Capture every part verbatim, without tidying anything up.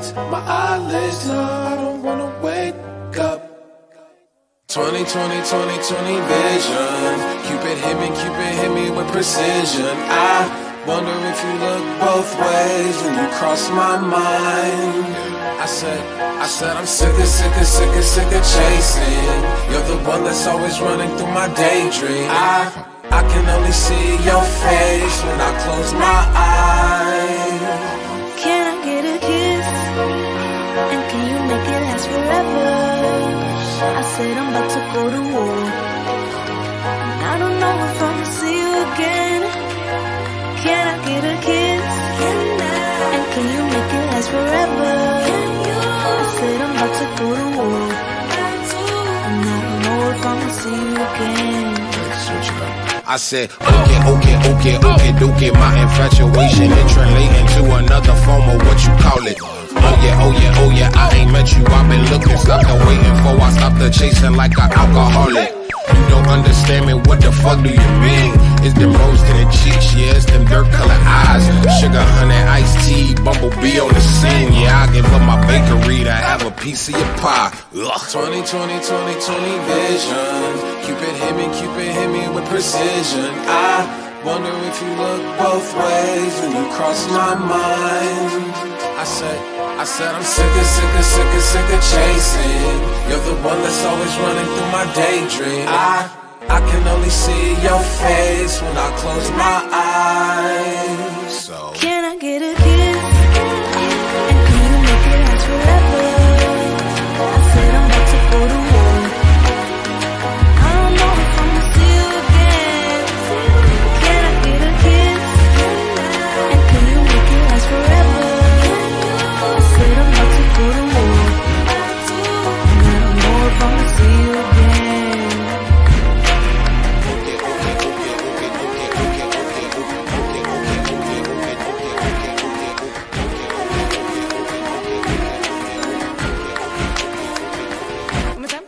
eyelids, my eyelids. No, I don't wanna wake up. Twenty, twenty, twenty, twenty vision. Cupid hit me, Cupid hit me with precision. I wonder if you look both ways when you cross my mind. I said, I said I'm sick of, sick of, sick of, sick of chasing. You're the one that's always running through my daydream. I, I can only see your face when I close my eyes. Can I get a kiss? And can you make it last forever? I said I'm about to go to war, and I don't know if I'ma see you again. Can I get a kiss? Can I? And can you make it last forever? Can you? I said I'm about to go to war, and I don't know if I'ma see you again. I said, okay, okay, okay, okay, okay. My infatuation is translating to another form of what you call it. Oh yeah, oh yeah, oh yeah, I ain't met you, I've been looking, stuck and waiting for, I stopped the chasing like an alcoholic. You don't understand me, what the fuck do you mean? It's them rose to the cheeks, yeah, it's them dirt colored eyes. Sugar, honey, iced tea, bumblebee on the scene. Yeah, I give up my bakery to have a piece of your pie. Ugh. Twenty, twenty, twenty, twenty vision. Cupid hit me, Cupid hit me with precision. I wonder if you look both ways when you cross my mind. I said, I said I'm sick of, sick of, sick of, sick of chasing. You're the one that's always running through my daydream. I, I can only see your face when I close my eyes. So can I get a kiss? And can you make it last forever? I said I'm about to go to war. I don't know if I'ma see you again. Can I get a kiss? And can you make it last forever? I said I'm about to go to war, and I don't know if I'ma see you again. One more time.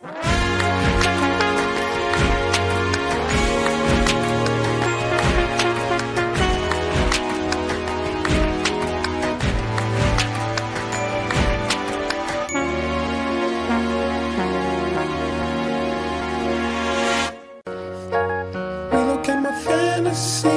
relocate my fantasy.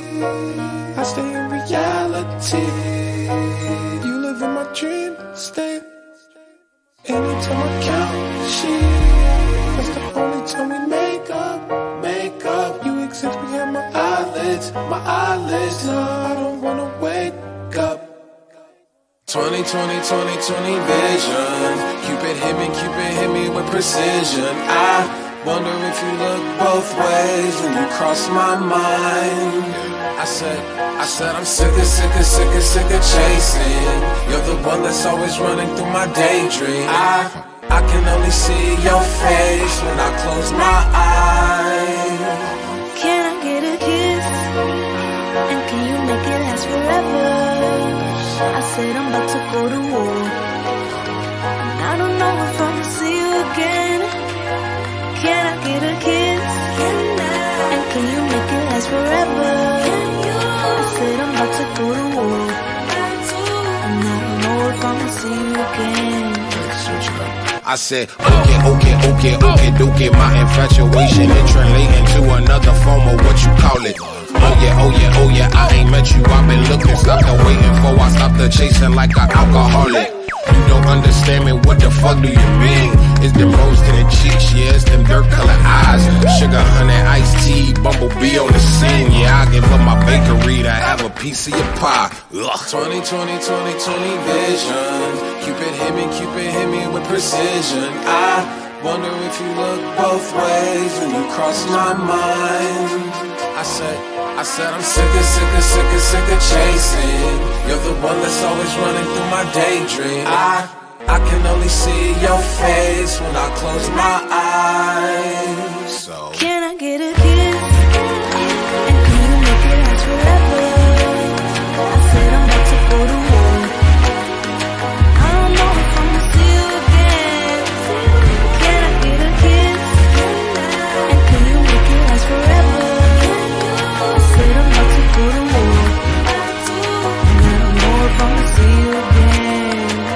I stay in reality. You live in my dream state. Anytime I count sheep, that's the only time we make up, make up. You exist behind my eyelids, my eyelids. No, I don't wanna wake up. Twenty, twenty, twenty, twenty vision. Cupid hit me, Cupid hit me with precision. I wonder if you look both ways when you cross my mind. I said, I said I'm sick of, sick of, sick of, sick of chasing. You're the one that's always running through my daydream. I, I can only see your face when I close my eyes. Can I get a kiss? And can you make it last forever? I said I'm about to go to war, and I don't know if I'ma see you again. Can I get a kiss? Can I? And can you make it last forever? Can you? I said I'm about to go to war, and I don't know if I'ma see you again. I said, okay, okay, okay, okay, okay. My infatuation is translating to another form of what you call it. Oh yeah, oh yeah, oh yeah, I ain't met you, I've been looking, stuck and waiting for, I stopped the chasing like an alcoholic. You don't understand me, what the fuck do you mean? It's them rose to the cheeks, yeah, it's them dirt colored eyes. Sugar, honey, iced tea, bumblebee on the scene. Yeah, I give up my bakery to have a piece of your pie. Ugh. Twenty, twenty, twenty, twenty vision. Cupid hit me, Cupid hit me with precision. I wonder if you look both ways when you cross my mind. I said, I said I'm sick of, sick of, sick of, sick of chasing. You're the one that's always running through my daydream. I, I can only see your face when I close my eyes. So can I get a kiss? And can you make it last forever? I said I'm about to go to war. I don't know if I'ma see you again. Can I get a kiss? And can you make it last forever? I said I'm about to go to war, and I don't know if I'ma see you again.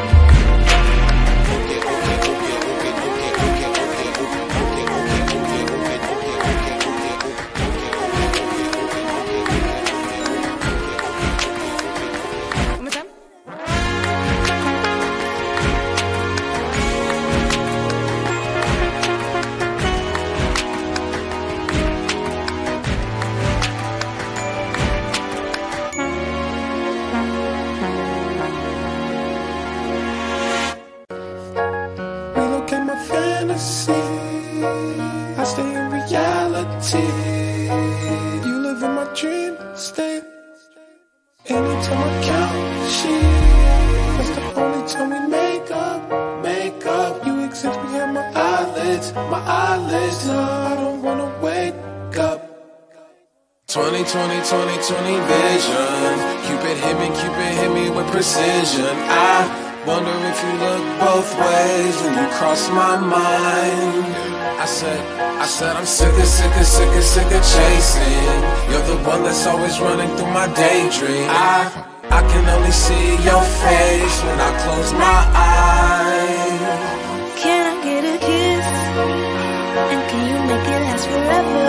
Anytime I count sheep, that's the only time we make up, make up. You exist behind my eyelids, my eyelids. No, I don't wanna wake up. twenty, twenty, twenty, twenty vision. Cupid hit me, Cupid hit me with precision. I wonder if you look both ways when you cross my mind. I said, I said I'm sick of, sick of, sick of, sick of chasing. You're the one that's always running through my daydream. I, I can only see your face when I close my eyes. Can I get a kiss? And can you make it last forever?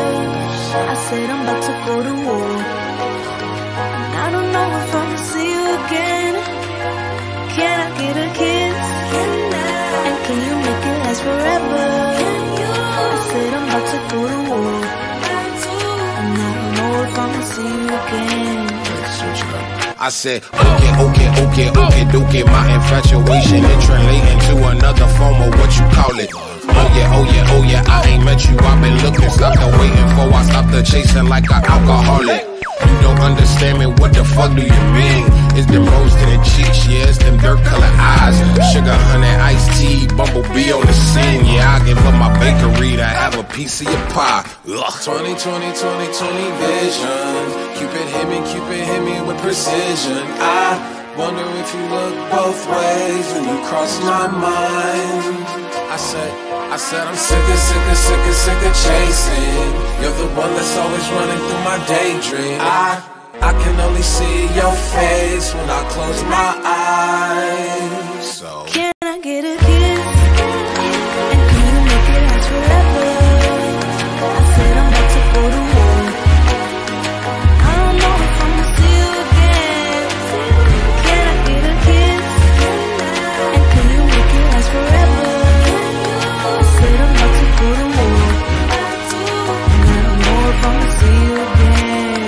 I said I'm about to go to war, and I don't know if I'ma see you again. Can I get a kiss? And can you make it last forever? I said I'm about to go to war, and I don't know if I'ma see you again. I said, okay, okay, okay, okay, okay. My infatuation it translating to another form of what you call it. Oh yeah, oh yeah, oh yeah, I ain't met you, I've been looking, stopped and waiting for, I stopped the chasing like an alcoholic. You don't understand me, what the fuck do you mean? It's them rose to the cheeks, yeah, it's them dirt colored eyes. Sugar, honey, iced tea, bumblebee on the scene. Yeah, I give up my bakery to have a piece of your pie. Ugh. twenty, twenty, twenty, twenty vision. Cupid hit me, Cupid hit me with precision. I wonder if you look both ways when you cross my mind. I said, I said I'm sick of, sick of, sick of, sick of chasing. You're the one that's always running through my daydream. I, I can only see your face when I close my eyes. So can I get a kiss? And can you make it last forever? I said I'm about to go to war. I don't know if I'ma see you again. Can I get a kiss? And can you make it last forever? I said I'm about to go to war, and I don't know if I'ma see you again.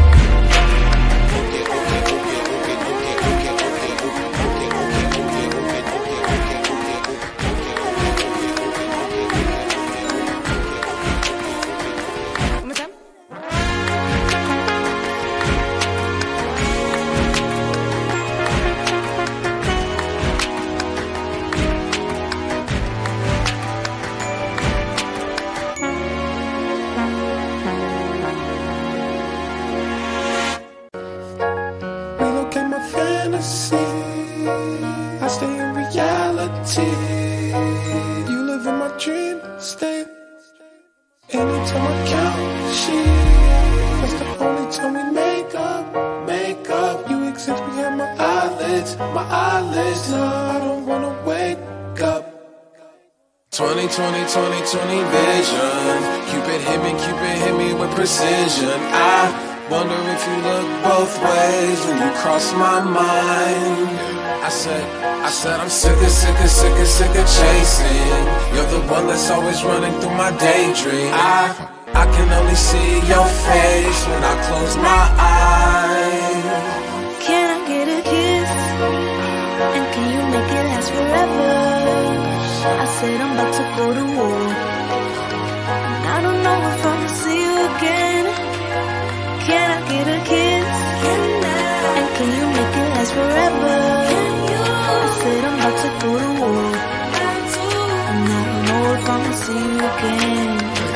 One more time. Relocate my fantasy, I stay in reality. You live in my dream state. Anytime I count sheep, that's the only time we make up, make up. You exist behind my eyelids, my eyelids. No, I don't wanna wake up. twenty, twenty, twenty, twenty vision. Cupid hit me, Cupid hit me with precision. I wonder if you look both ways when you cross my mind. I said, I said I'm sick of, sick of, sick of, sick of chasing. You're the one that's always running through my daydream. I, I can only see your face when I close my eyes. Can I get a kiss? And can you make it last forever? I said I'm about to go to war, and I don't know if I'ma see you again. Can I get a kiss? And can you make it last forever? I said I'm about to go to war, and I don't know if I'ma see you again.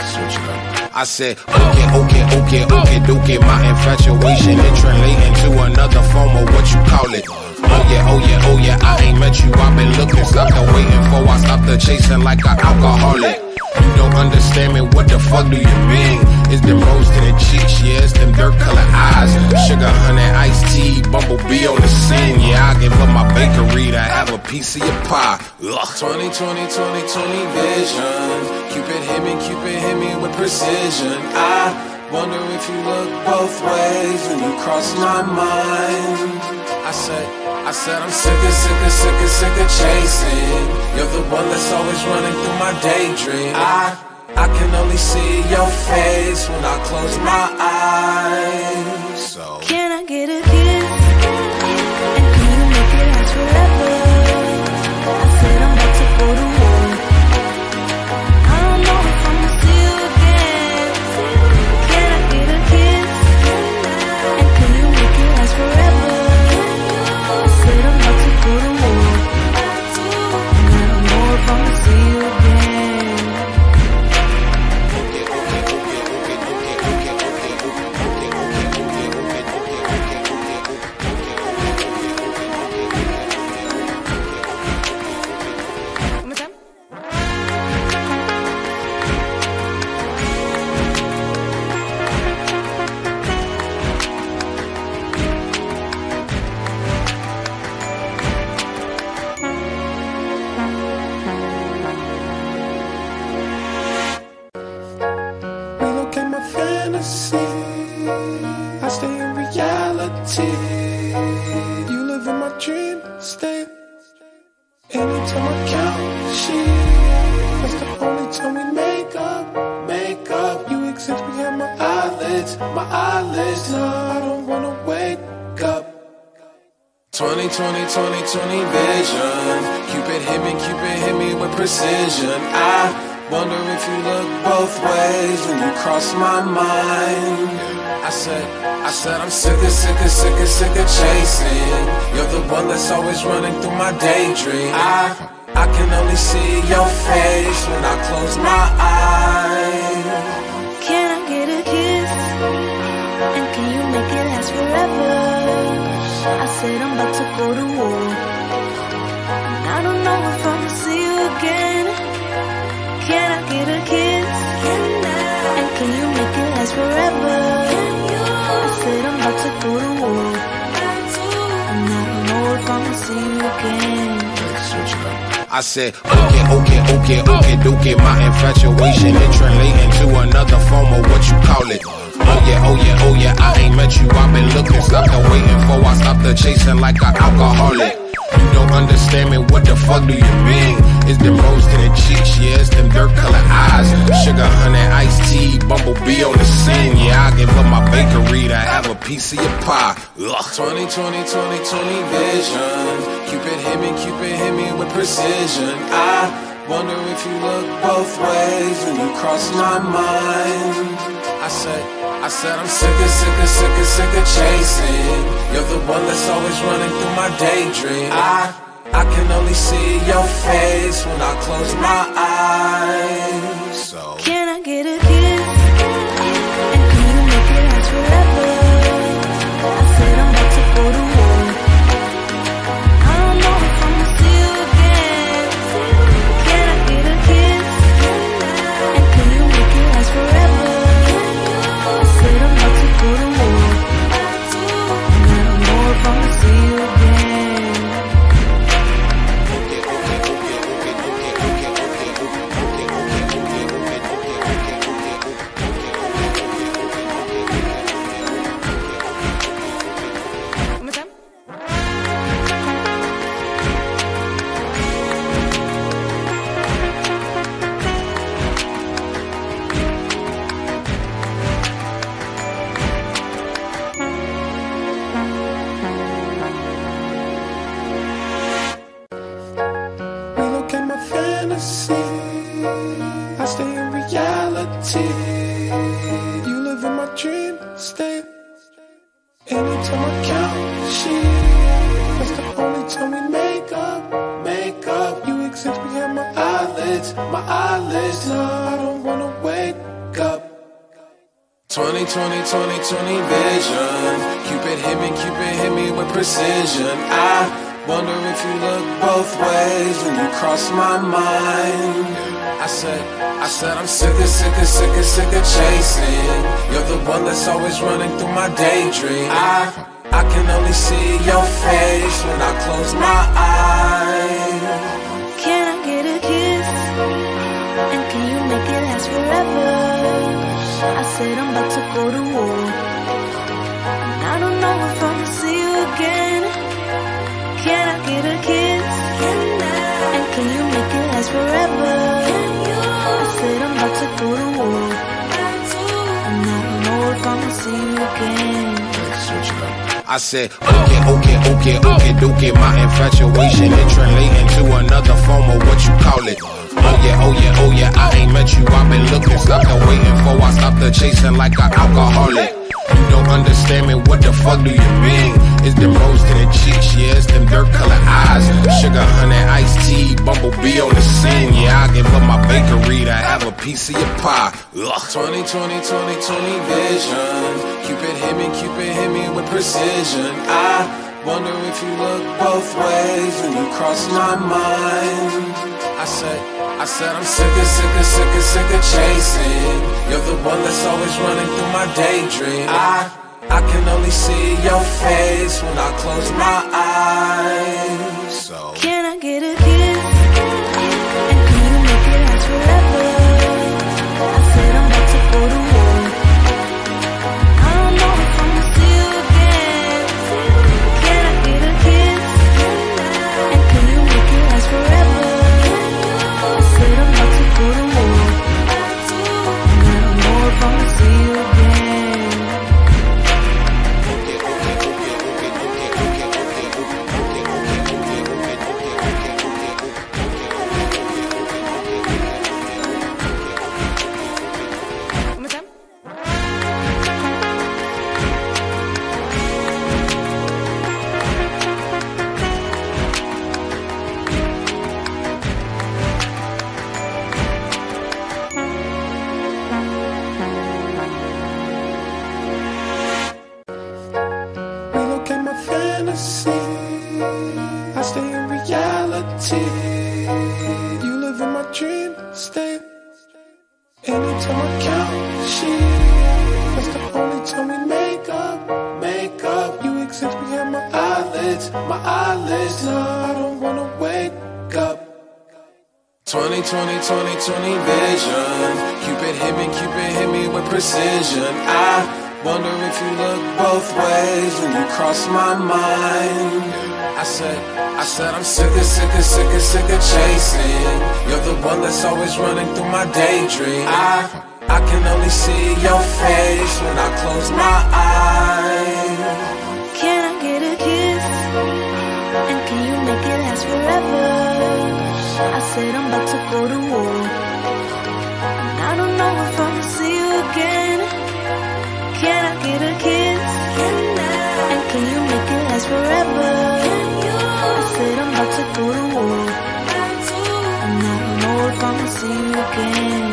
I said, okay, okay, okay, okay, okay. My infatuation it translating to another form of what you call it. Oh yeah, oh yeah, oh yeah, I ain't met you, I've been looking, stopped and waiting for, I stopped the chasing like an alcoholic. You don't understand me, what the fuck do you mean? It's them rose to the cheeks, yeah, it's them dirt colored eyes. Sugar, honey, iced tea, bumblebee on the scene. Yeah, I give up my bakery to have a piece of your pie. Ugh. twenty, twenty, twenty, twenty vision. Cupid hit me, Cupid hit me with precision. I wonder if you look both ways when you cross my mind. I said, I said I'm sick of, sick of, sick of, sick of chasing. You're the one that's always running through my daydream. I, I can only see your face when I close my eyes. So can I get a kiss? And can you make it last forever? I said I'm about to go to war. I don't know if I'ma see you again. Can I get a kiss? And can you make it last forever? You live in my dream state. Anytime I count sheep, that's the only time we make up, make up. You exist behind my eyelids, my eyelids. No, I don't wanna wake up. twenty, twenty, twenty, twenty vision. Cupid hit me, Cupid hit me with precision. I wonder if you look both ways when you cross my mind. I said, I said I'm sick of, sick of, sick of, sick of chasing. You're the one that's always running through my daydream. I, I can only see your face when I close my eyes. Can I get a kiss? And can you make it last forever? I said I'm about to go to war, and I don't know if I'ma see you again. Can I get a kiss? And can you make it last forever? I said I'm about to go to war, and I don't know if I'ma see you again. I said, okay, okay, okay, okay, okay. My infatuation translating to another form of what you call it. Oh yeah, oh yeah, oh yeah, I ain't met you, I've been looking, stopped and waiting for, I stopped the chasing like an alcoholic. You don't understand me, what the fuck do you mean? It's them rose to the cheeks, yeah, it's them dirt colored eyes. Sugar, honey, iced tea, bumblebee on the scene. Yeah, I give up my bakery to have a piece of your pie. Ugh. twenty, twenty, twenty, twenty vision. Cupid hit me, Cupid hit me with precision. I wonder if you look both ways when you cross my mind. I said, I said I'm sick of, sick of, sick of, sick of chasing. You're the one that's always running through my daydream. I, I can only see your face when I close my eyes. So can I get a kiss? And can you make it last forever? I said I'm about to go to war. I don't know if I'ma see you again. Can I get a kiss? And can you make it last forever? I said I'm about to go to war, and I don't know if I'ma see you again. One more time. Relocate my fantasy. I stay in reality. You live in my dream state. Anytime I count sheep, that's the only time we make up, make up. You exist behind my eyelids, my eyelids. No, I don't wanna wake up. twenty, twenty, twenty, twenty vision. Cupid hit me, Cupid hit me with precision. I wonder if you look both ways when you cross my mind. I said, I said I'm sick of, sick of, sick of, sick of chasing. You're the one that's always running through my daydream. I, I can only see your face when I close my eyes. Can I get a kiss? And can you make it last forever? I said I'm about to go to war, and I don't know if I'ma see you again. Can I get a kiss? And can you make it last forever? I said I'm about to go to war, and I don't know if I'ma see you again. I said, okay, okay, okay, okay, okay. My infatuation translating to another form of what you call it. Oh yeah, oh yeah, oh yeah, I ain't met you, I've been looking, stopped and waiting for, I stopped the chasing like an alcoholic. You don't understand me, what the fuck do you mean? It's them rose to the cheeks, yeah, it's them dirt colored eyes. Sugar, honey, iced tea, bumblebee on the scene. Yeah, I give up my bakery to have a piece of your pie. Ugh. twenty, twenty, twenty, twenty vision. Cupid hit me, Cupid hit me with precision. I wonder if you look both ways when you cross my mind. I said, I said I'm sick of, sick of, sick of, sick of chasing. You're the one that's always running through my daydream. I, I can only see your face when I close my eyes. So can I get a kiss? And can you make it last forever? I said I'm about to go to war. I don't know if I'ma see you again. fantasy. I stay in reality. You live in my dream state. Anytime I count sheep, that's the only time we make up, make up. You exist behind my eyelids, my eyelids. No, I don't wanna wake up. twenty, twenty, twenty, twenty vision. Cupid hit me, Cupid hit me with precision. I wonder if you look both ways when you cross my mind. I said, I said I'm sick of, sick of, sick of, sick of chasing. You're the one that's always running through my daydream. I, I can only see your face when I close my eyes. Can I get a kiss? And can you make it last forever? I said I'm about to go to war, and I don't know if I'ma see you again. Can I get a kiss? And can you make it last forever? I said I'm about to go to war, and I don't know if I'ma see you again.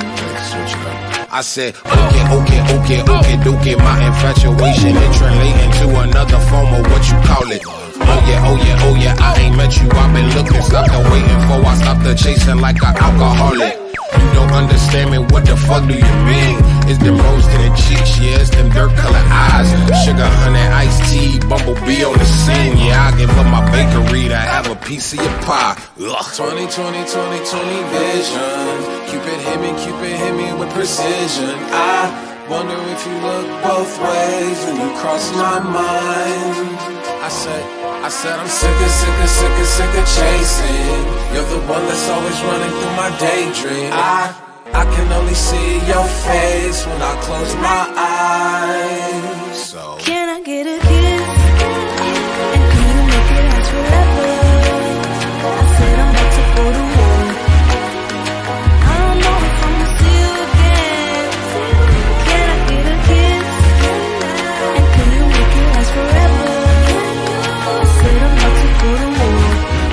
I said, okay, okay, okay, okay, okay. My infatuation is translating to another form of what you call it. Oh yeah, oh yeah, oh yeah, I ain't met you, I've been looking, stuck and waiting for, I stopped the chasing like an alcoholic. You don't understand me, what the fuck do you mean? It's them rose to the cheeks, yeah, it's them dirt colored eyes. Sugar, honey, iced tea, bumblebee on the scene. Yeah, I give up my bakery to have a piece of your pie. Ugh. twenty, twenty, twenty, twenty vision. Cupid hit me, Cupid hit me with precision. I wonder if you look both ways when you cross my mind. I said, I said I'm sick of, sick of, sick of, sick of chasing. You're the one that's always running through my daydream. I, I can only see your face when I close my eyes. So can I get a kiss? And can you make it last forever? I said I'm about to go to war. I don't know if I'ma see you again. Can I get a kiss? And can you make it last forever? I said I'm about to go to war,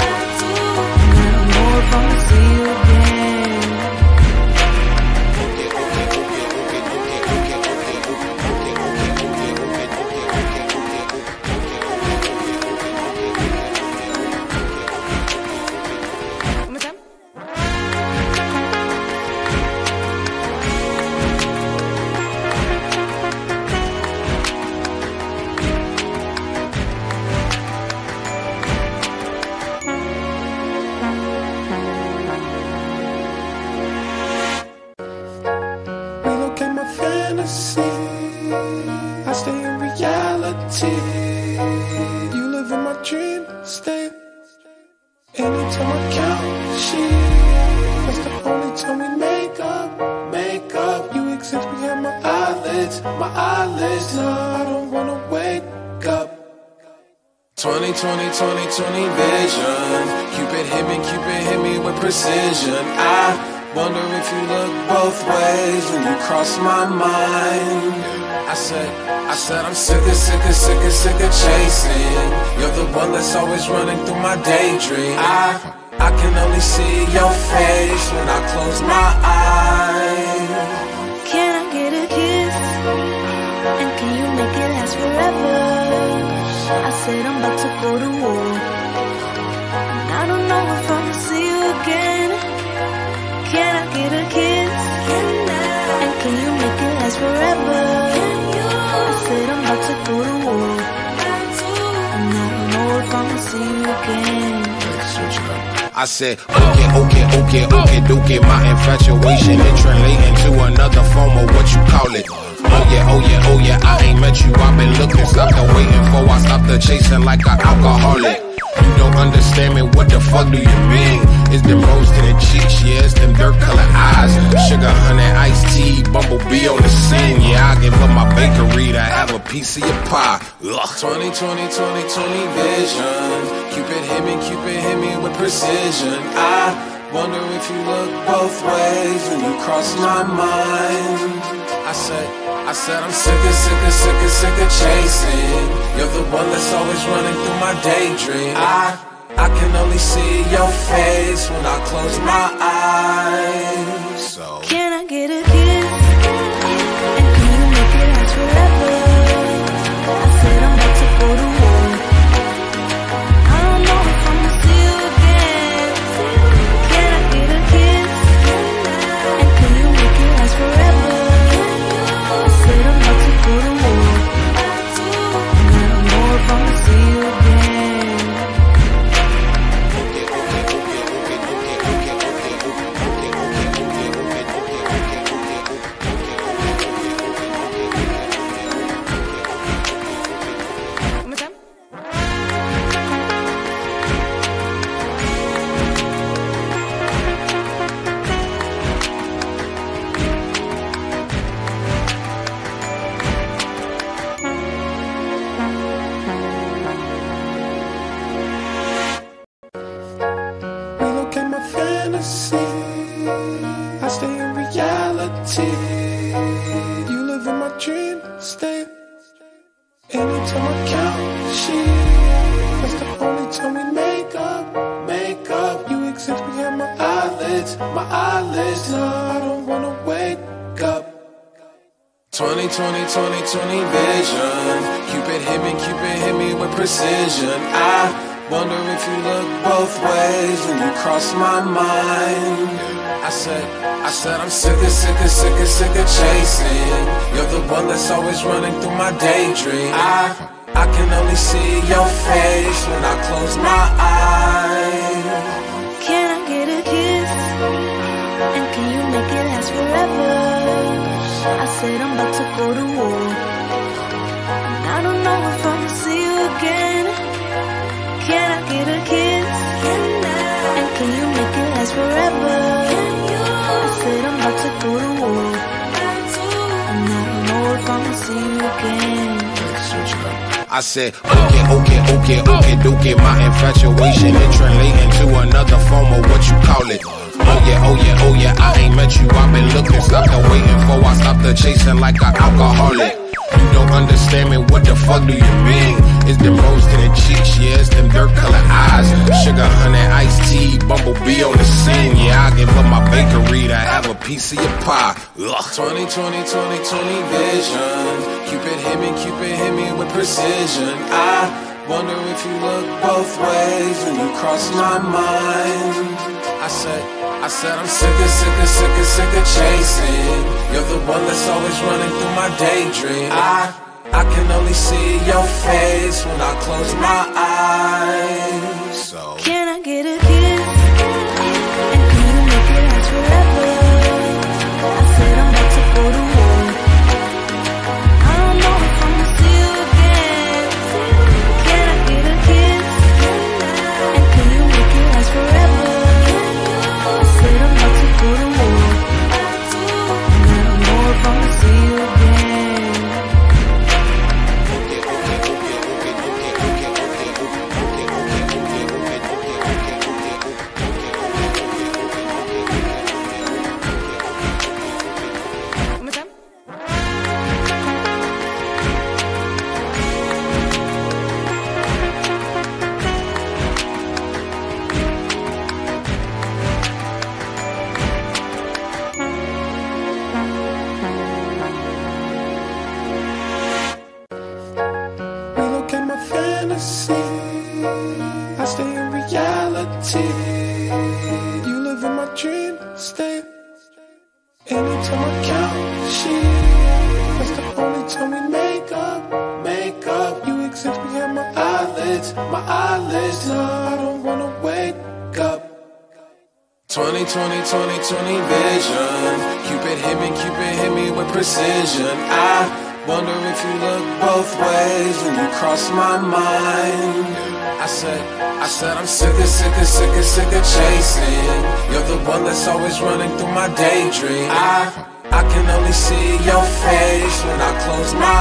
and I don't know if I'ma see you again. Relocate my fantasy. I stay in reality. You live in my dream state. Anytime I count sheep, that's the only time we make up, make up. You exist behind my eyelids, my eyelids. No, I don't wanna wake up. twenty, twenty, twenty, twenty vision. Cupid hit me, Cupid hit me with precision. I wonder if you look both ways when you cross my mind. I said, I said I'm sick of, sick of, sick of, sick of chasing. You're the one that's always running through my daydream. I, I can only see your face when I close my eyes. Can I get a kiss? And can you make it last forever? I said I'm about to go to war, and I don't know if I'ma see you again. Can I get a kiss? And can you make it last forever? I said I'm about to go to war, and I don't know if I'ma see you again. I said, okay, okay, okay, okay, okay. My infatuation is translating to another form of what you call it. Oh yeah, oh yeah, oh yeah, I ain't met you, I've been looking, stuck and waiting for, I stopped the chasing like an alcoholic. You don't understand me, what the fuck do you mean? It's them rose to the cheeks, yeah, it's them dirt colored eyes. Sugar, honey, iced tea, bumblebee on the scene. Yeah, I give up my bakery to have a piece of your pie. Ugh. twenty, twenty, twenty, twenty vision. Cupid hit me, Cupid hit me with precision. I wonder if you look both ways when you cross my mind. I said, I said I'm sick of, sick of, sick of, sick of chasing. You're the one that's always running through my daydream. I, I can only see your face when I close my eyes. So can I get a kiss? And can you make it last forever? I said I'm about to go to war, twenty, twenty, twenty, twenty vision. Cupid hit me, Cupid hit me with precision. I wonder if you look both ways when you cross my mind. I said, I said I'm sick of, sick of, sick of, sick of chasing. You're the one that's always running through my daydream. I, I can only see your face when I close my eyes. Can I get a kiss? And can you make it last forever? I said I'm about to go to war, and I don't know if I'ma see you again. Can I get a kiss? And can you make it last forever? I said I'm about to go to war, and I don't know if I'ma see you again. I said, okay, okay, okay, okay, okay, my infatuation it translating to another form of what you call it. Oh yeah, oh yeah, oh yeah, I ain't met you, I've been looking, stopped and waiting for, I stopped the chasing like an alcoholic. You don't understand me, what the fuck do you mean? It's them rose to the cheeks, yeah, it's them dirt color eyes. Sugar, honey, iced tea, bumblebee on the scene. Yeah, I give up my bakery to have a piece of your pie. Ugh. twenty, twenty, twenty, twenty vision. Cupid hit me, Cupid hit me with precision. I wonder if you look both ways when you cross my mind. I said, I said I'm sick of, sick of, sick of, sick of chasing. You're the one that's always running through my daydream. I, I can only see your face when I close my eyes. So can I get a kiss? And can you make it last forever? I said I'm about to go to war. I don't know if I'ma see you again. Can I get a kiss? And can you make it last forever? I said I'm about to go to war, and I don't know if I'ma see you again. One more time. Relocate my fantasy. I stay in reality. You live in my dream state. Anytime I count sheep, that's the only time we make up, make up. You exist behind my eyelids, my eyelids. No, I don't wanna wake up. twenty, twenty, twenty, twenty vision. Cupid hit me, Cupid hit me with precision. I wonder if you look both ways when you cross my mind. I said, I said I'm sick of, sick of, sick of, sick of chasing. You're the one that's always running through my daydream. I, I can only see your face when I close my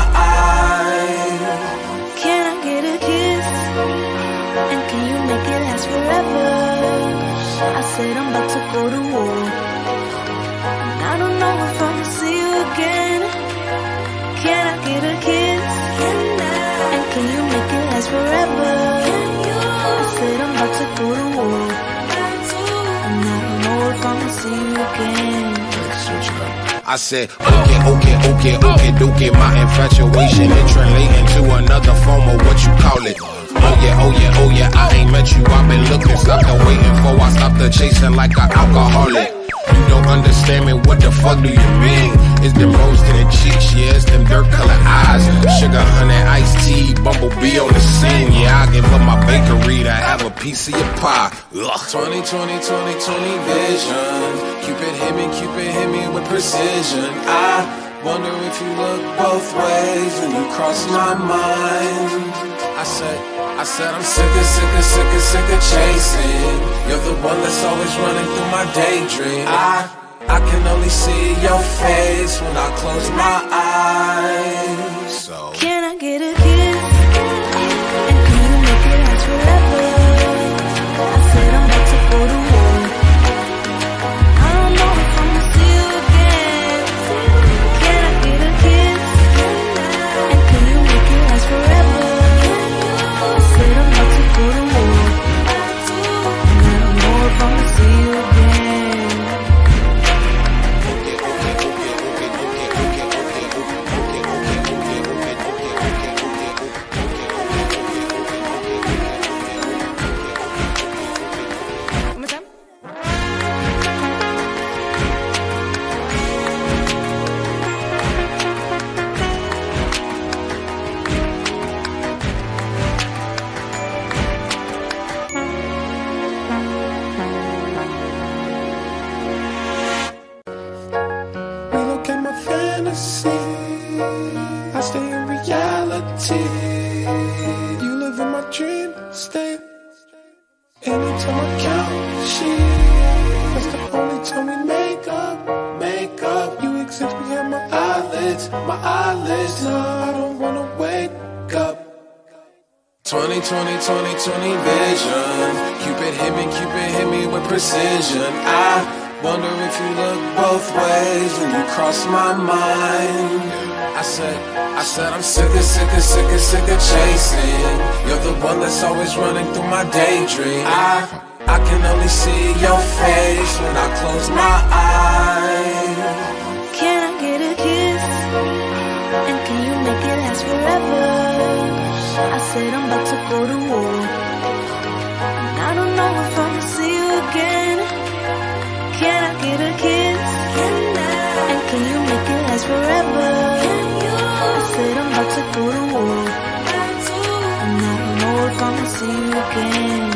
eyes. Can I get a kiss? And can you make it last forever? I said I'm about to go to war, and I don't know if I'ma see you again. Can I get a kiss? And can you make it last forever? I said I'm about to go to war, and I don't know if I'ma see you again. I said, okay, okay, okay, okay, okay, my infatuation it translating to another form of what you call it. Oh yeah, oh yeah, oh yeah, I ain't met you, I've been looking, stopped and waiting for, I stopped the chasing like an alcoholic. You don't understand me, what the fuck do you mean? It's them rose to the cheeks, yeah, it's them dirt color eyes. Sugar, honey, iced tea, bumblebee on the scene. Yeah, I give up my bakery to have a piece of your pie. Ugh. twenty, twenty, twenty, twenty vision. Cupid hit me, Cupid hit me with precision. I wonder if you look both ways when you cross my mind. I said, I said I'm sick of, sick of, sick of, sick of chasing. You're the one that's always running through my daydream. I, I can only see your face when I close my eyes. So can I get a kiss? And can you make it last forever? I said I'm about to go to war. I don't know if I'ma see you again. Can I get a kiss? And can you make it last forever? I said I'm about to go to war, and I don't know if I'ma see you again. Anytime I count sheep, that's the only time we make up, make up. You exist behind my eyelids, my eyelids. Nah, I don't wanna wake up. twenty, twenty, twenty, twenty vision. Cupid hit me, Cupid hit me with precision. I wonder if you look both ways when you cross my mind. I said, I said I'm sick of, sick of, sick of, sick of chasing. You're the one that's always running through my daydream. I, I can only see your face when I close my eyes. Can I get a kiss? And can you make it last forever? I said I'm about to go to war, and I don't know if I'ma see you again. Can I get a kiss? And can you make it last forever? I said I'm about to go to war, and I don't know if I'ma see you again.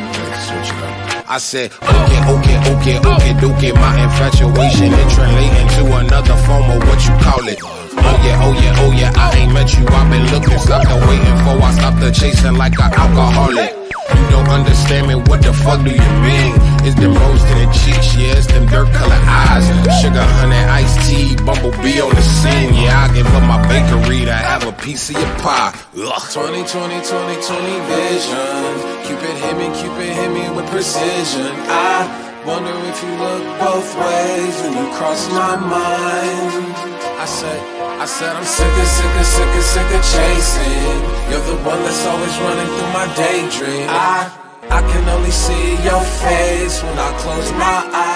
I said, okay, okay, okay, okay, okay. My infatuation is translating to another form of what you call it. Oh yeah, oh yeah, oh yeah, I ain't met you, I've been looking, stopped the waiting for, I stopped the chasing like an alcoholic. You don't understand me, what the fuck do you mean? It's them rose to the cheeks, yeah, it's them dirt colored eyes. Sugar, honey, iced tea, bumblebee on the scene. Yeah, I give up my bakery to have a piece of your pie. Ugh. twenty, twenty, twenty, twenty vision. Cupid hit me, Cupid hit me with precision. I wonder if you look both ways when you cross my mind. I said, I said I'm sick of, sick of, sick of, sick of chasing. You're the one that's always running through my daydream. I, I can only see your face when I close my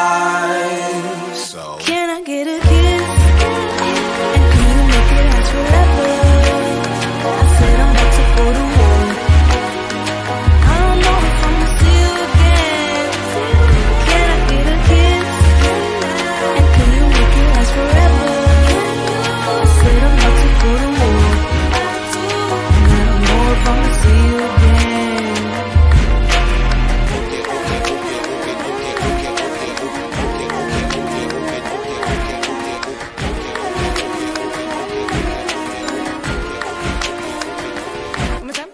eyes. So can I get a kiss? And can you make it last forever? I said I'm about to go to war. I don't know if I'ma see you again. Can I get a kiss? And can you make it last forever? I said I'm about to go to war, and I don't know if I'ma see you again. okay, okay, okay, okay, okay, okay, okay, okay, okay, okay, okay, One more time.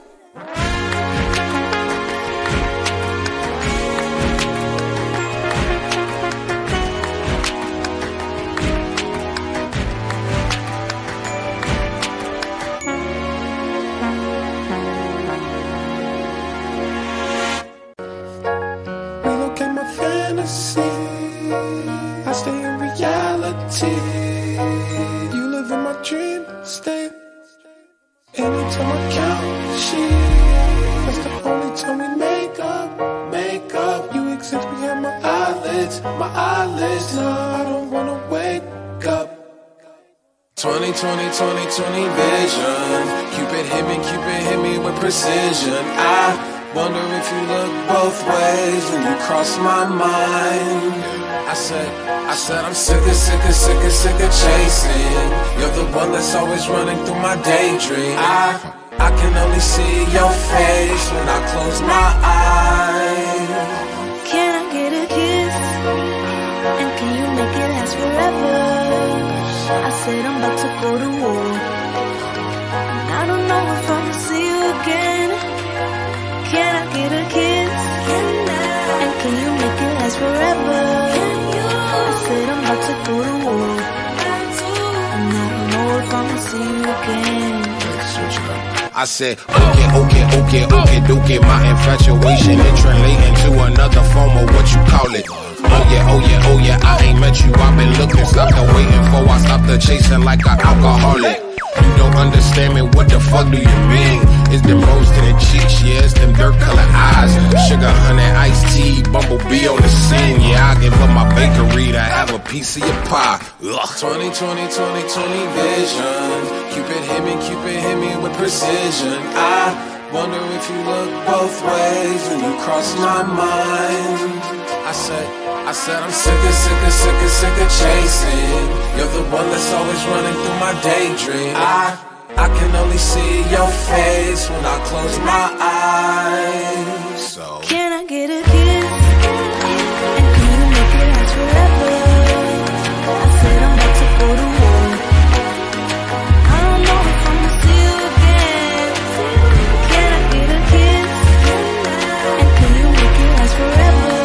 Relocate my fantasy, I stay in reality. You live in my dream state. Anytime I count sheep, that's the only time we make up, make up. You exist behind my eyelids, my eyelids. Nah, I don't wanna wake up. twenty, twenty, twenty, twenty vision. Cupid hit me, Cupid hit me with precision. I wonder if you look both ways when you cross my mind. I said, I said I'm sick of, sick of, sick of, sick of chasing. You're the one that's always running through my daydream. I, I can only see your face when I close my eyes. Can I get a kiss? And can you make it last forever? I said I'm about to go to war, and I don't know if I'ma see you again. Can I get a kiss? And can you make it last forever? I said I'm about to go to war, and I don't know if I'ma see you again. I said, okay, okay, okay, okay, okay. My infatuation is translating to another form of what you call it. Oh yeah, oh yeah, oh yeah, I ain't met you, I've been looking, stopped the waiting for, I stopped the chasing like an alcoholic. You don't understand me, what the fuck do you mean? It's them rose to the cheeks, yeah, it's them dirt colored eyes. Sugar, honey, iced tea, bumblebee on the scene. Yeah, I give up my bakery to have a piece of your pie. Ugh. twenty, twenty, twenty, twenty vision. Cupid hit me, Cupid hit me with precision. I wonder if you look both ways when you cross my mind. I said, I said I'm sick of, sick of, sick of, sick of chasing. You're the one that's always running through my daydream. I, I can only see your face when I close my eyes. So can I get a kiss? And can you make it last forever? I said I'm about to go to war. I don't know if I'ma see you again. Can I get a kiss? And can you make it last forever?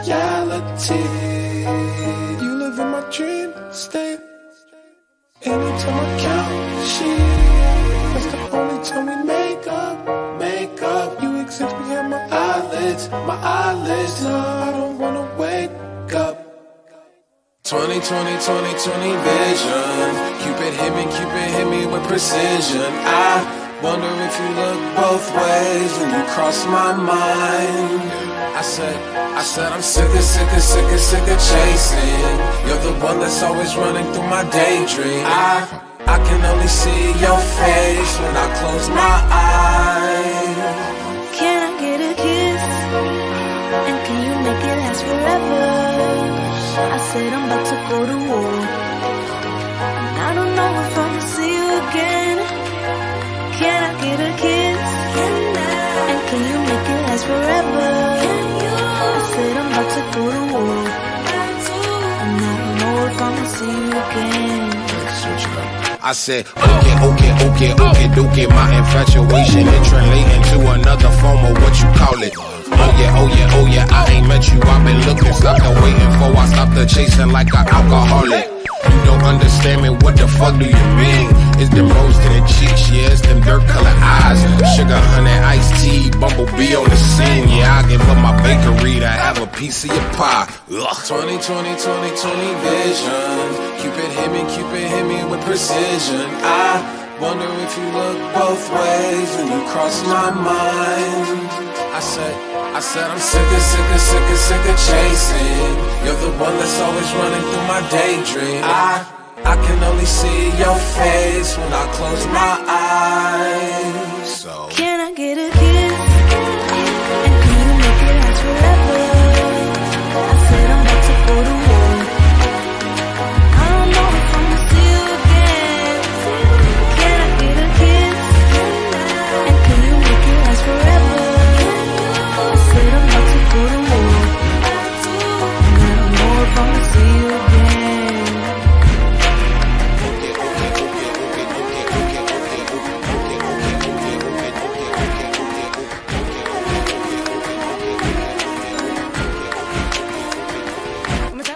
reality. You live in my dream state. Anytime I count sheep, that's the only time we make up, make up. You exist behind my eyelids, my eyelids. No, I don't wanna wake up. twenty, twenty, twenty, twenty vision. Cupid hit me, Cupid hit me with precision. I wonder if you look both ways when you cross my mind. I said, I said I'm sick of, sick of, sick of, sick of chasing. You're the one that's always running through my daydream. I, I can only see your face when I close my eyes. Can I get a kiss? And can you make it last forever? I said I'm about to go to war, and I don't know if I'ma see you again. Can I get a kiss? And can you make it last forever? I said I'm about to go to war, and I don't know if I'ma see you again. I said, okay, okay, okay, okay, okay. My infatuation is translating to another form of what you call it. Oh yeah, oh yeah, oh yeah, I ain't met you, I've been looking, stuck and waiting for I stop the chasing like an alcoholic. You don't understand me, what the fuck do you mean? It's them rose to the cheeks, yeah, it's them dirt colored eyes. Sugar, honey, iced tea, bumblebee on the scene. Yeah, I give up my bakery to have a piece of your pie. Ugh. twenty, twenty, twenty, twenty vision. Cupid hit me, Cupid hit me with precision. I wonder if you look both ways when you cross my mind. I said, I said I'm sick of, sick of, sick of, sick of chasing. You're the one that's always running through my daydream. I, I can only see your face when I close my eyes. So can I get a kiss? And can you make it last forever? I said I'm about to go to war. I don't know if I'ma see you again. Can I get a kiss? And can you make it last forever? I said I'm about to go to war, and I don't know if I'ma see you again. One more time.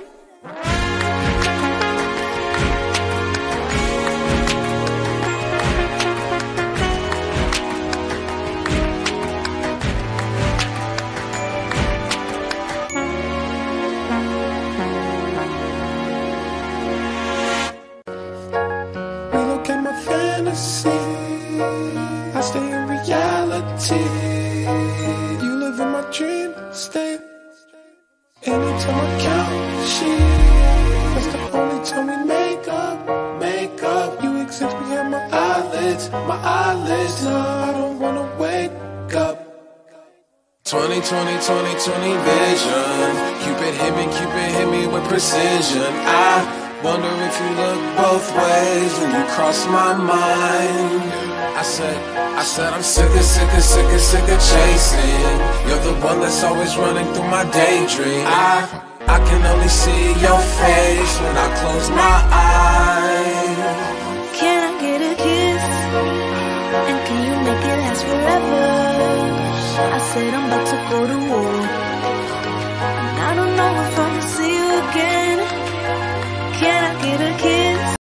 Relocate my fantasy. I stay in reality. You live in my dream state. Anytime I count sheep, that's the only time we make up, make up. You exist behind my eyelids, my eyelids. No, I don't wanna wake up. twenty, twenty, twenty, twenty vision. Cupid hit me, Cupid hit me with precision. I wonder if you look both ways when you cross my mind. I said, I said I'm sick of, sick of, sick of, sick of chasing. You're the one that's always running through my daydream. I, I can only see your face when I close my eyes. Can I get a kiss? And can you make it last forever? I said I'm about to go to war, and I don't know if I'ma see you again. Can I get a kiss?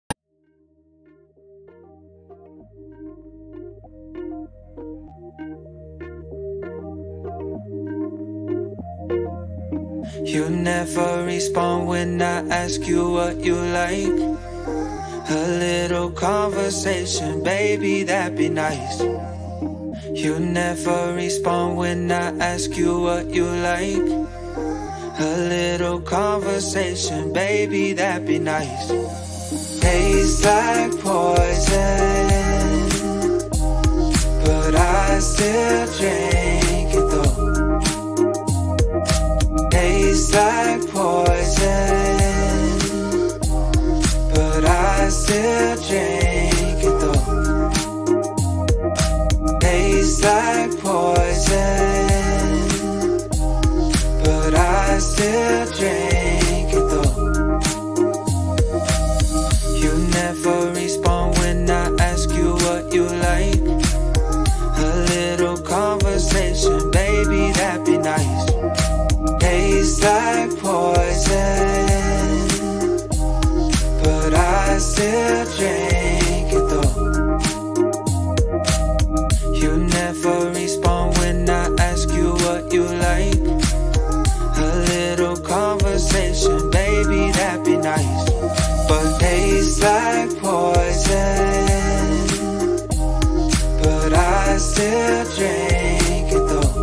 You never respond when I ask you what you like. A little conversation, baby, that'd be nice. You never respond when I ask you what you like. A little conversation, baby, that'd be nice. Tastes like poison, but I still drink it though. Tastes like poison, but I still drink it though. Tastes like poison, but I still drink it though. You never respond when I ask you what you like. A little conversation, baby, that'd be nice. Tastes like like poison, but I still drink it though. You never respond when I ask you what you like. A little conversation, baby, that'd be nice. But tastes like poison, but I still drink it though.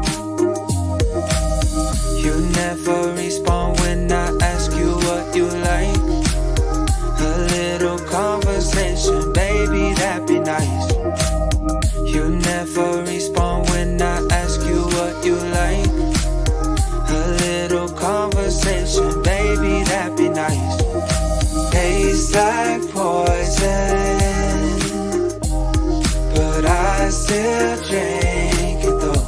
You never respond when I ask you what you like. A little conversation, baby, that'd be nice. You never respond when I ask you what you like. A little conversation, baby, that'd be nice. Tastes like poison, but I still drink it though.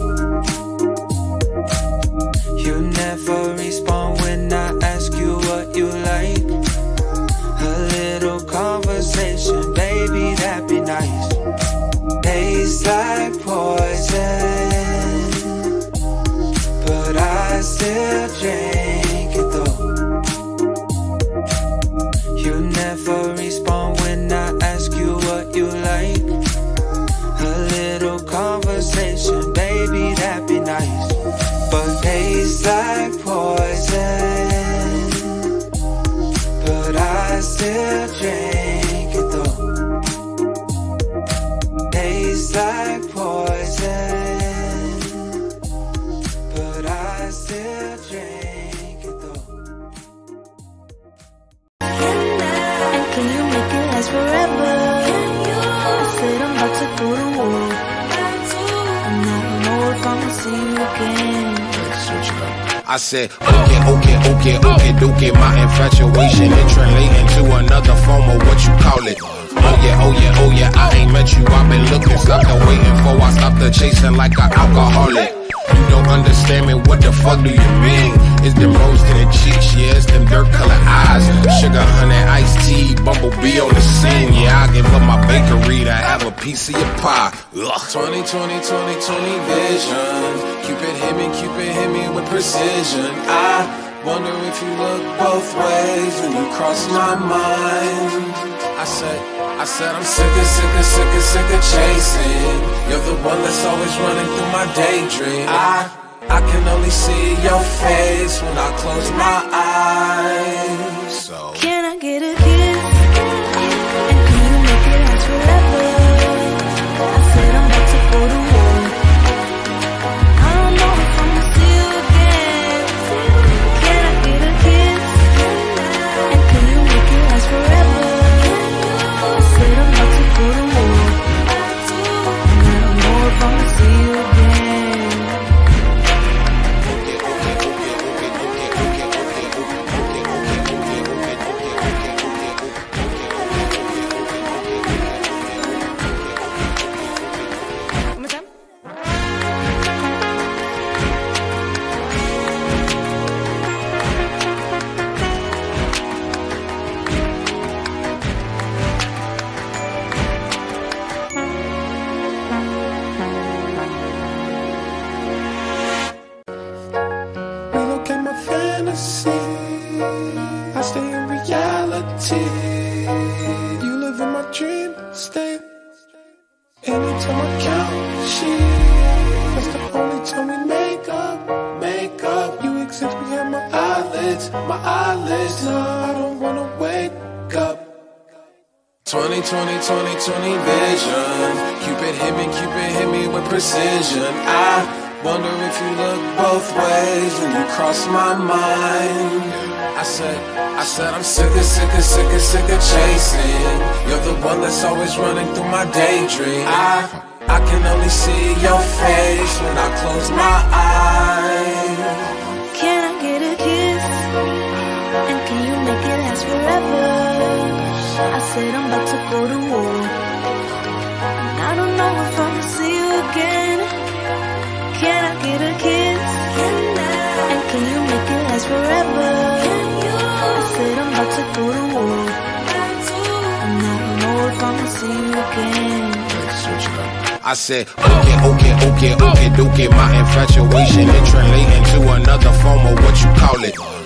You never respond when I ask you what you like. A little conversation, baby, that'd be nice. Tastes like poison, but I still drink it though. You never respond when I ask you what you like. A little conversation, baby, that'd be nice. But tastes like poison, but I still drink it though. Tastes like poison, but I still drink it though. And can you make it last forever? I said I'm about to go to war, and I don't know if I'ma see you again. I said, okay, okay, okay, okay, dokey. My infatuation is translating to another form of what you call it. Oh yeah, oh yeah, oh yeah, I ain't met you, I've been looking, stuck and waiting for, I stopped the chasing like an alcoholic. You don't understand me, what the fuck do you mean? It's them rose to the cheeks, yeah, it's them dirt colored eyes. Sugar, honey, iced tea, bumblebee on the scene. Yeah, I give up my bakery to have a piece of your pie. Ugh. twenty twenty, twenty twenty vision. Cupid hit me, Cupid hit me with precision. I wonder if you look both ways when you cross my mind. I said, I said I'm sick of, sick of, sick of, sick of chasing. You're the one that's always running through my daydream. I, I can only see your face when I close my eyes. So can I get a kiss? And can you make it last forever? I said I'm about to go to war. I don't know if I'ma see you again. Can I get a kiss? And can you make it last forever? I said I'm about to go to war, and I don't know if I'ma see you again. One more time. Relocate my fantasy. I stay in reality. You live in my dream state. Anytime I count sheep, that's the only time we make up, make up. You exist behind my eyelids, my eyelids. No, I don't wanna wake up. twenty twenty, twenty twenty vision. Cupid hit me, Cupid hit me with precision. I wonder if you look both ways when you cross my mind. I said, I said I'm sick of, sick of, sick of, sick of chasing. You're the one that's always running through my daydream. I, I can only see your face when I close my eyes. Can I get a kiss? And can you make it last forever? I said I'm about to go to war, and I don't know if I'ma see you again. Can I get a kiss? And can you make it last forever? I said I'm about to go to war, and I don't know if I'ma see you again. I said, okay, okay, okay, okay, dokey. My infatuation is translating to another form of what you call it.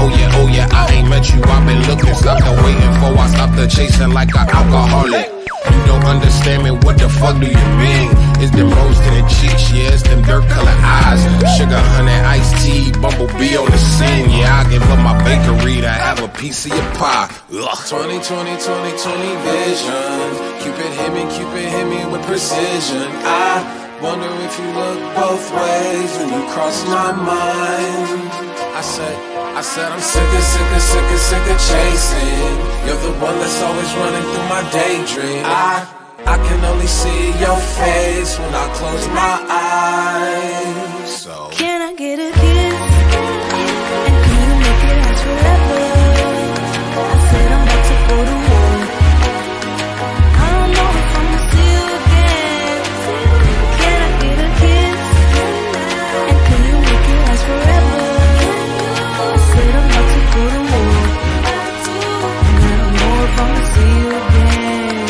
oh yeah, oh yeah, I ain't met you, I've been looking, stopped the waiting for, I stopped the chasing like an alcoholic. You don't understand me, what the fuck do you mean? It's them rose to the cheeks, yeah, it's them dirt colored eyes. Sugar, honey, iced tea, bumblebee on the scene. Yeah, I give up my bakery to have a piece of your pie. Ugh. twenty twenty, twenty twenty vision. Cupid hit me, Cupid hit me with precision. I wonder if you look both ways when you cross my mind. I said, I said I'm sick of, sick of, sick of, sick of chasing. You're the one that's always running through my daydream. I, I can only see your face when I close my eyes. So can I get a kiss? And can you make it last forever? I said I'm about to go to war. I don't know if I'ma see you again. Can I get a kiss? And can you make it last forever? I said I'm about to go to war. And I don't know if I'ma see you again.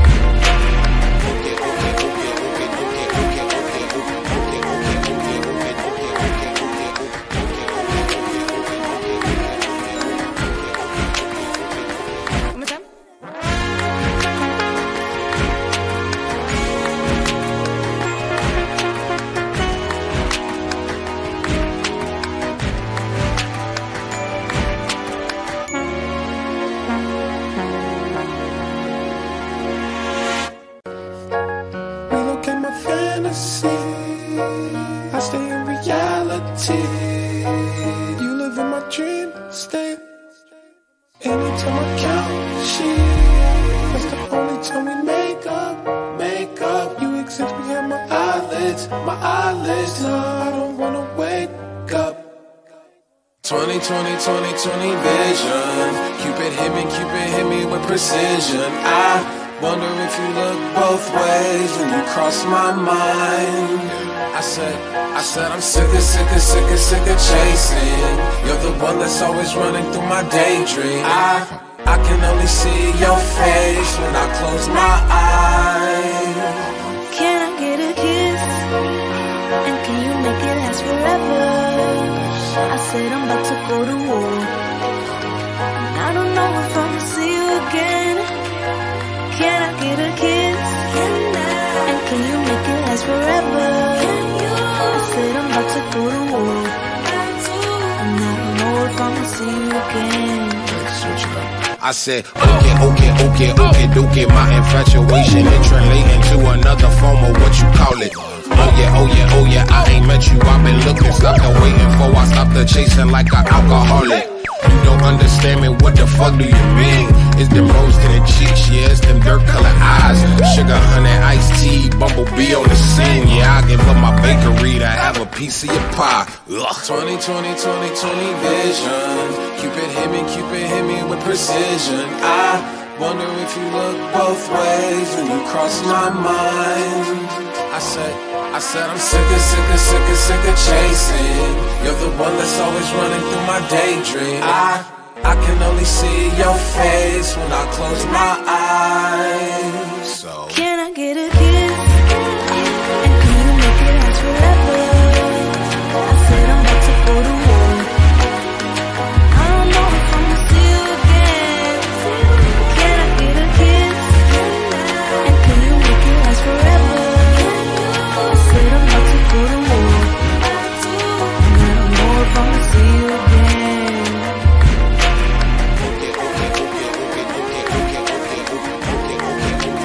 One more time. Relocate my fantasy. I stay in reality. You live in my dream state. Anytime I count sheep, that's the only time we make up, make up. You exist behind my eyelids, my eyelids. No, I don't wanna wake up. twenty twenty, twenty twenty vision. Cupid hit me, Cupid hit me with precision. I wonder if you look both ways when you cross my mind. I said, I said I'm sick of, sick of, sick of, sick of chasing. You're the one that's always running through my daydream. I, I can only see your face when I close my eyes. Can I get a kiss? And can you make it last forever? I said I'm about to go to war. And I don't know if I'ma see you again. Can I get a kiss? And can you make it last forever? I said I'm about to go to war. And I don't know if I'ma see you again. I said, okay, okay, okay, okay, okay, my infatuation interrelating to another form of what you call it. Oh yeah, oh yeah, oh yeah, I ain't met you, I've been looking, stopped the waiting for, I stopped the chasing like an alcoholic. You don't understand me, what the fuck do you mean? It's them rose to the cheeks, yeah, it's them dirt colored eyes. Sugar, honey, iced tea, bumblebee on the scene. Yeah, I give up my bakery to have a piece of your pie. Ugh. twenty twenty, twenty twenty vision. Cupid hit me, Cupid hit me with precision. I wonder if you look both ways when you cross my mind. I said, I said I'm sick of, sick of, sick of, sick of chasing. You're the one that's always running through my daydream. I, I can only see your face when I close my eyes. So can I get a kiss? And can you make it last forever? I said I'm about to go to war. I don't know if I'ma see you again. Can I get a kiss? And can you make it last forever? I said I'm about to go to war. And I don't know if I'ma see you again. Okay, okay, okay, okay, okay, okay, okay, okay, okay, okay,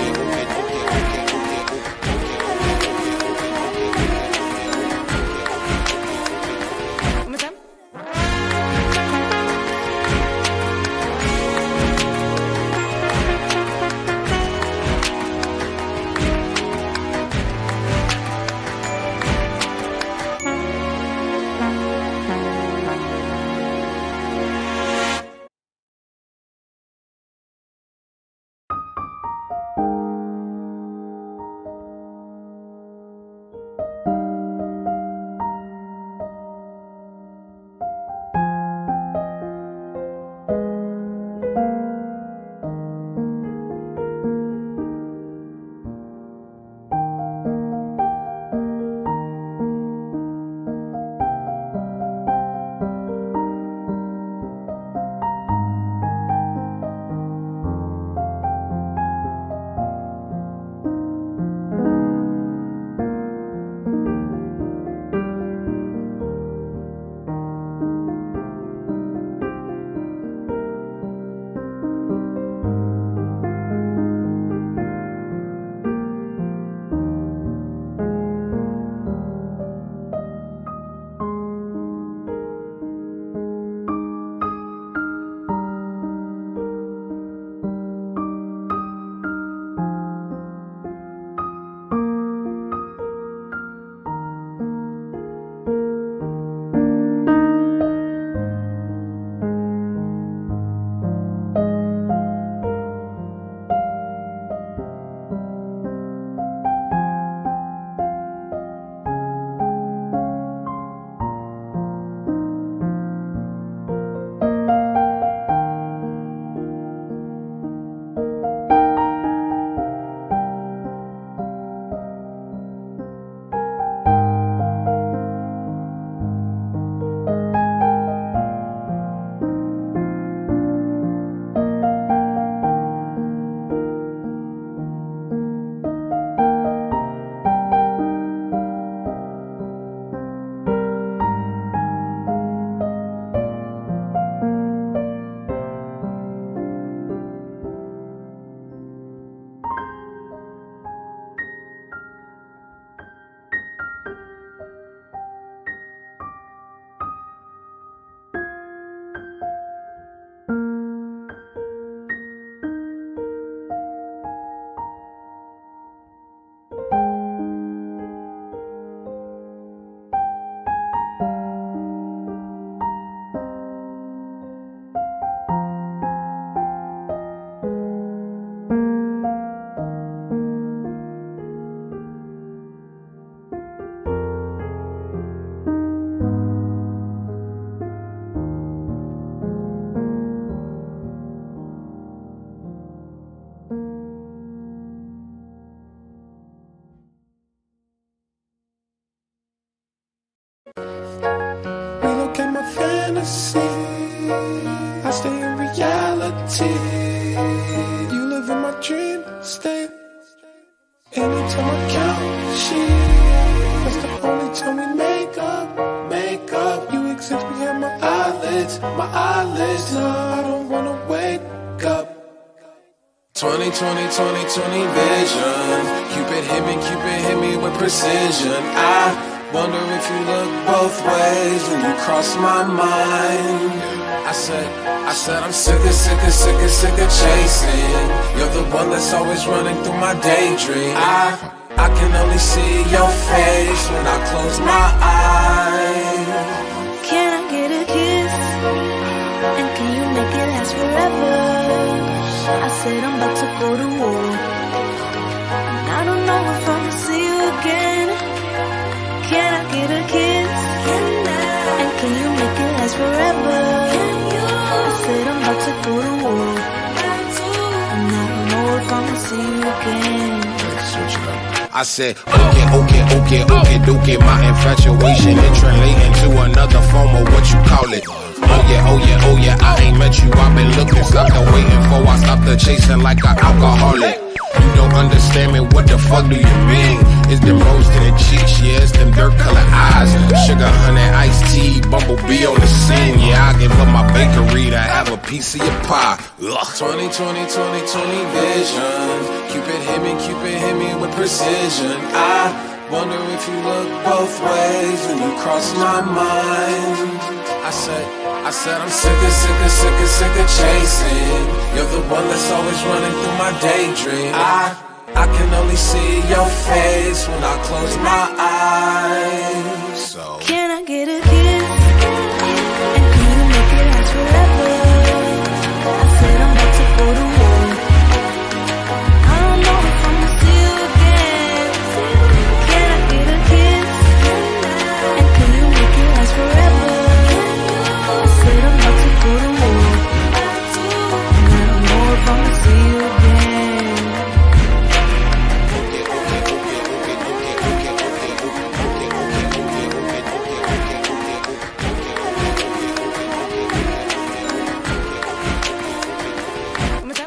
fantasy, I stay in reality. You live in my dream state. Anytime I count sheep, that's the only time we make up, make up. You exist behind my eyelids, my eyelids. No, I don't wanna wake up. twenty twenty, twenty twenty vision. Cupid hit me, Cupid hit me with precision. I wonder if you look both ways when you cross my mind. I said, I said I'm sick of, sick of, sick of, sick of chasing. You're the one that's always running through my daydream. I, I can only see your face when I close my eyes. Can I get a kiss? And can you make it last forever? I said I'm about to go to war, and I don't know if I'ma see you again. Can I get a kiss? And can you make it last forever? I said I'm about to go to war, and I don't know if I'ma see you again. I said, okay, okay, okay, okay, okay. My infatuation is translating to another form of what you call it. Oh yeah, oh yeah, oh yeah, I ain't met you, I've been looking, stuck and waiting for, I stopped the chasing like an alcoholic. You don't understand me, what the fuck do you mean? It's them rose to the cheeks, yeah, it's them dirt colored eyes. Sugar, honey, iced tea, bumblebee on the scene. Yeah, I give up my bakery to have a piece of your pie. Ugh. twenty twenty, twenty twenty vision. Cupid hit me, Cupid hit me with precision. I wonder if you look both ways when you cross my mind. I said, I said I'm sick of, sick of, sick of, sick of chasing. You're the one that's always running through my daydream. I, I can only see your face when I close my eyes. So can I get a kiss? And can you make it last forever? I said I'm about to go to war. I don't know if I'ma see you again. Can I get a kiss? And can you make it last forever? I said I'm about to go to war, and I don't know if I'ma see you again. One more time.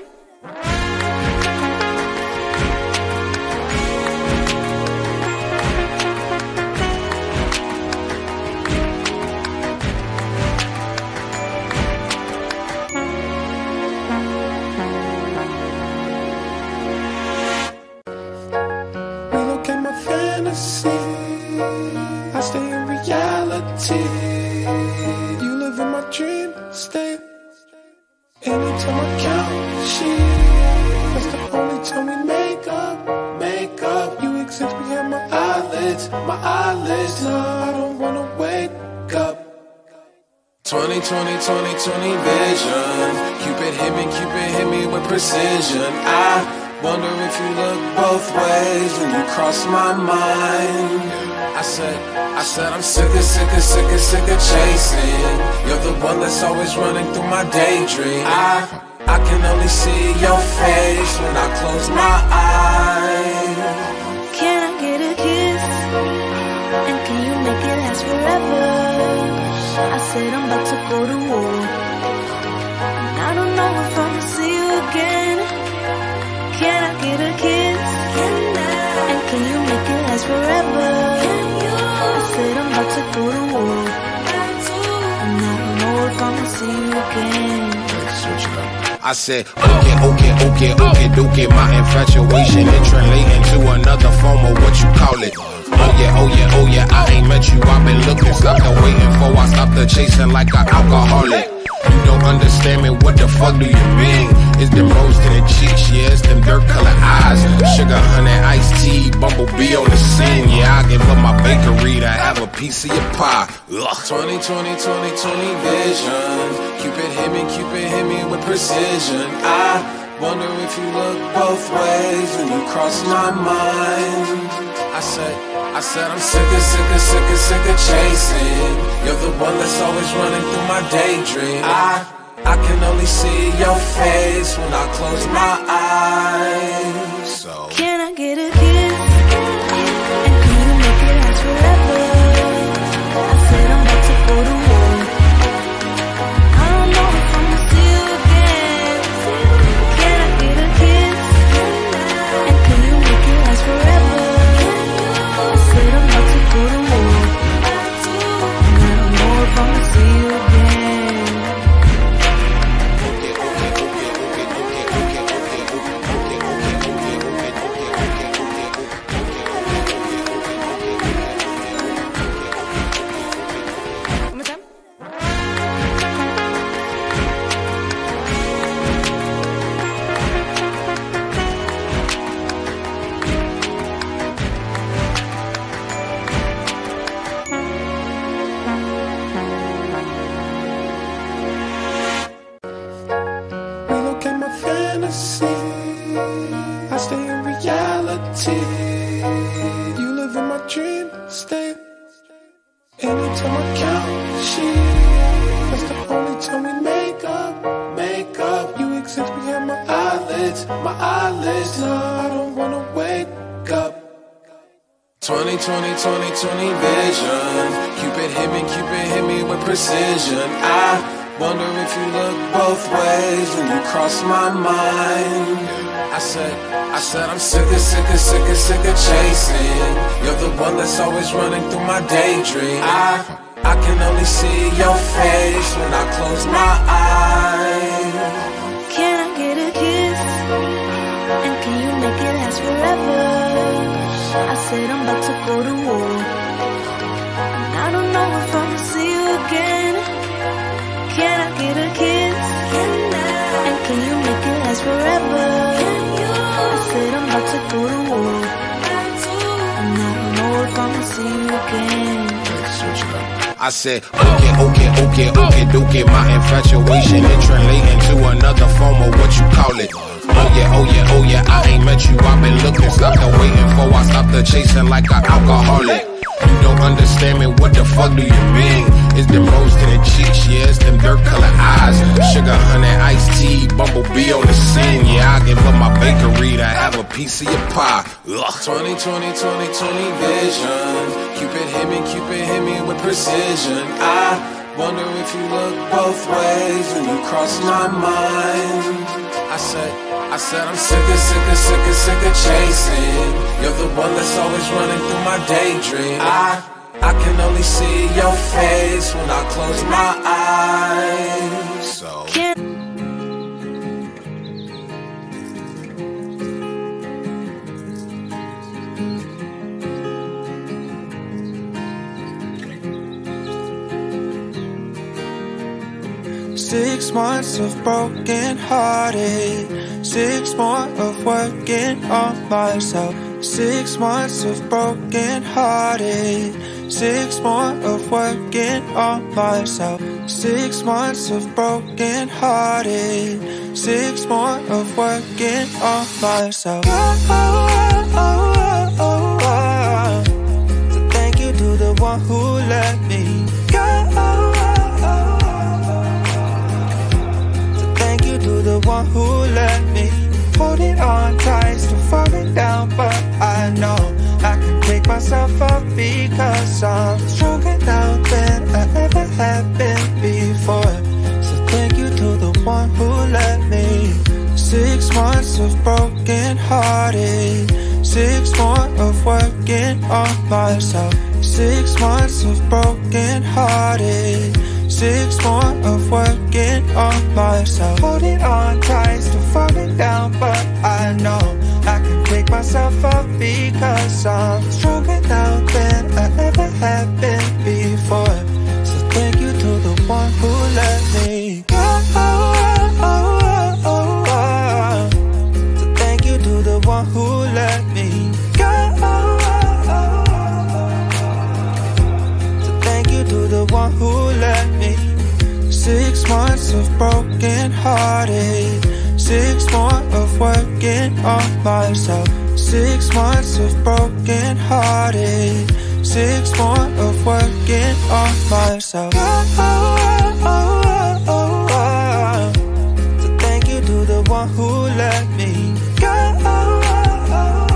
Relocate my fantasy, I stay in reality. You live in my dream state. Anytime I count sheep, that's the only time we make up, make up. You exist behind my eyelids, my eyelids. No, I don't wanna wake up. twenty twenty, twenty twenty vision. Cupid hit me, Cupid hit me with precision. I wonder if you look both ways when you cross my mind. I said, I said I'm sick of, sick of, sick of, sick of chasing. You're the one that's always running through my daydream. I, I can only see your face when I close my eyes. Can I get a kiss? And can you make it last forever? I said I'm about to go to war, and I don't know if I'ma see you again. Can I get a kiss? And can you make it last forever? I said I'm about to go to war, and I don't know if I'ma see you again. I said, okay, okay, okay, okay, okay. My infatuation is translating to another form of what you call it. Oh yeah, oh yeah, oh yeah, I ain't met you, I've been looking, stuck and waiting for, I stopped the chasing like an alcoholic. You don't understand me, what the fuck do you mean? It's them rose to the cheeks, yeah, it's them dirt colored eyes. Sugar, honey, iced tea, bumblebee on the scene. Yeah, I give up my bakery to have a piece of your pie. Ugh. twenty twenty, twenty twenty vision. Cupid hit me, Cupid hit me with precision. I wonder if you look both ways when you cross my mind. I said, I said I'm sick of, sick of, sick of, sick of chasing. You're the one that's always running through my daydream. I, I can only see your face when I close my eyes. So can I get a kiss? And can you make it last forever? I said I'm about to go to war, twenty twenty, twenty twenty vision. Cupid hit me, Cupid hit me with precision. I wonder if you look both ways when you cross my mind. I said, I said I'm sick of, sick of, sick of, sick of chasing. You're the one that's always running through my daydream. I, I can only see your face when I close my eyes. Can I get a kiss? And can you make it last forever? I said I'm about to go to war, and I don't know if I'ma see you again. Can I get a kiss? And can you make it last forever? I said I'm about to go to war, and I don't know if I'ma see you again. I said, okay, okay, okay, okay, okay, my infatuation it translating to another form of what you call it. Oh yeah, oh yeah, oh yeah, I ain't met you, I've been looking, stopped the waiting for, I stopped the chasing like an alcoholic. You don't understand me, what the fuck do you mean? It's them rose to the cheeks, yeah, it's them dirt color eyes. Sugar, honey, iced tea, bumblebee on the scene. Yeah, I give up my bakery to have a piece of your pie. Ugh. twenty twenty, twenty twenty vision. Cupid hit me, Cupid hit me with precision. I wonder if you look both ways when you cross my mind. I said, I said I'm sick of, sick of, sick of, sick of chasing. You're the one that's always running through my daydream. I, I can only see your face when I close my eyes. So Six months of broken hearted, six more of working on myself. Six months of broken hearted, six more of working on myself. Six months of broken hearted, six more of working on myself. Oh, oh, oh, oh, oh. So thank you to the one who let me go. To the one who let me hold it on tight, still falling down, but I know I can pick myself up because I'm stronger now than I ever have been before. So thank you to the one who let me. Six months of broken hearted, six more of working on myself. Six months of broken hearted, six more of working on myself. Holding on tight, still falling down, but I know I can pick myself up because I'm stronger now than I ever have been before. So thank you to the one who let me go. Oh, oh, oh, oh, oh. So thank you to the one who let me go. Oh, oh, oh. So thank you to the one who let me. Six months of broken hearted, six more of working on myself. Six months of broken hearted, six more of working on myself. Oh, oh, oh, oh, oh. So thank you to the one who let me go. Oh,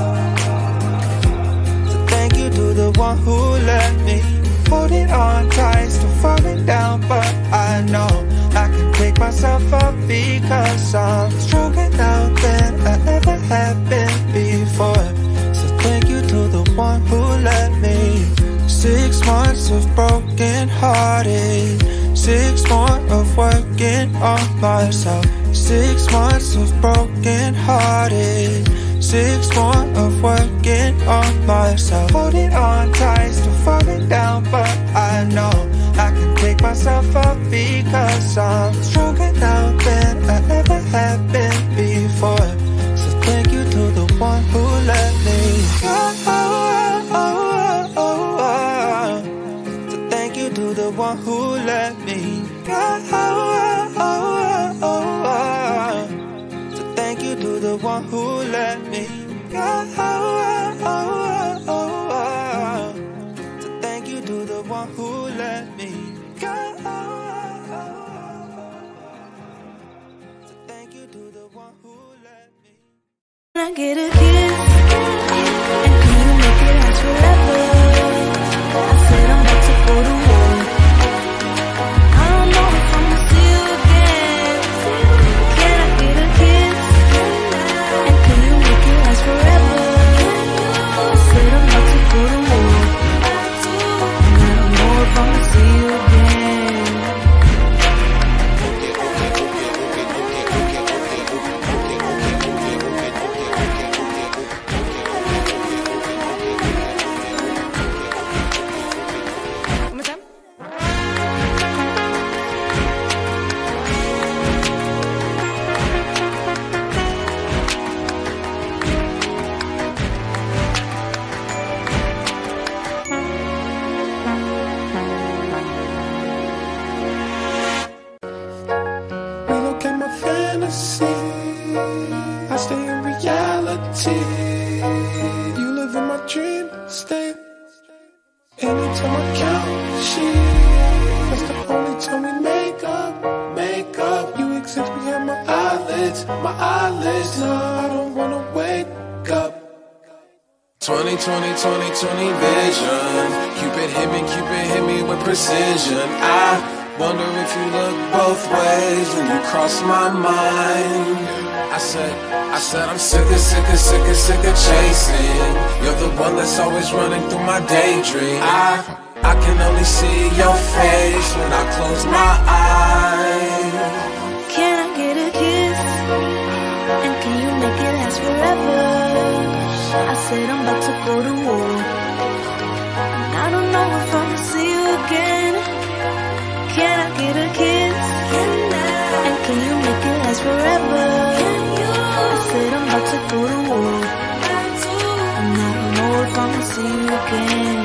oh, oh. So thank you to the one who let me. Holding on tight, still falling down, but I know I can pick myself up because I'm stronger now than I ever have been before. So thank you to the one who let me. Six months of broken hearted, six more of working on myself. Six months of broken hearted, six more of working on myself. Holding on tight, still falling down, but I know I can pick myself up because I'm stronger now than I ever have been before. So thank you to the one who let me go. Oh, oh, oh, oh, oh. So thank you to the one who let me go. Oh, oh, oh, oh, oh. So thank you to the one who let me go. Oh, oh, oh, oh, oh. So thank you to the one who let me go. Oh, oh, oh, oh. So thank you to the one who let me. Can I get a kiss? And can you make it last eyelids, my eyelids. No, I don't wanna wake up. twenty twenty, twenty twenty vision. Cupid hit me, Cupid hit me with precision. I wonder if you look both ways when you cross my mind. I said, I said I'm sick of, sick of, sick of, sick of chasing. You're the one that's always running through my daydream. I, I can only see your face when I close my eyes. Can I get a kiss? And can you make it last forever? I said I'm about to go to war, and I don't know if I'ma see you again. Can I get a kiss? And can you make it last forever? I said I'm about to go to war, and I don't know if I'ma see you again.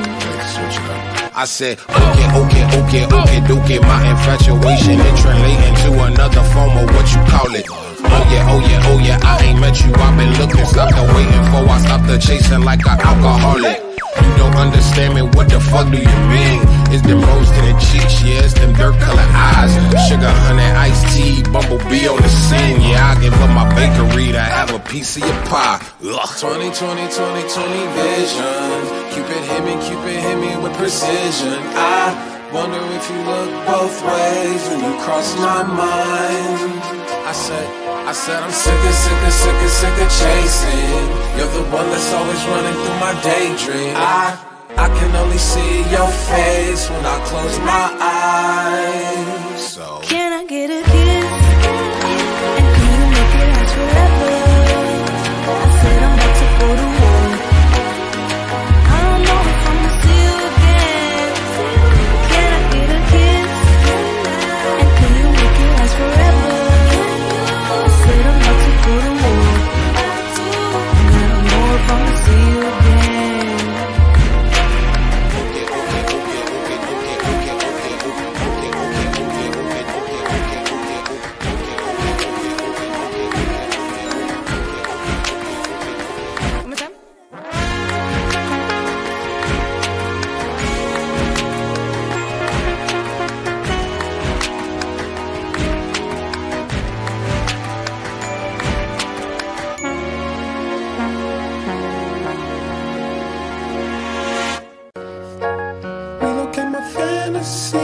I said, okay, okay, okay, okay, okay. My infatuation is translating to another form of what you call it. Oh yeah, oh yeah, oh yeah, I ain't met you, I've been looking, stuck and waiting for, I stopped the chasing like an alcoholic. You don't understand me, what the fuck do you mean? It's them rose to the cheeks, yeah, it's them dirt colored eyes. Sugar, honey, iced tea, bumblebee on the scene. Yeah, I give up my bakery to have a piece of your pie. Ugh. twenty twenty, twenty twenty vision. Cupid hit me, Cupid hit me with precision. I wonder if you look both ways when you cross my mind. I said, I said I'm sick of, sick of, sick of, sick of chasing. You're the one that's always running through my daydream. I, I can only see your face when I close my eyes. So Can I get a kiss? And can you make it last forever? I said I'm about to go to war. I don't know if I'ma see you again. Can I get a kiss? And can you make it last forever? I said I'm about to go to war, and I don't know if I'ma see you again. One more time. Relocate my fantasy.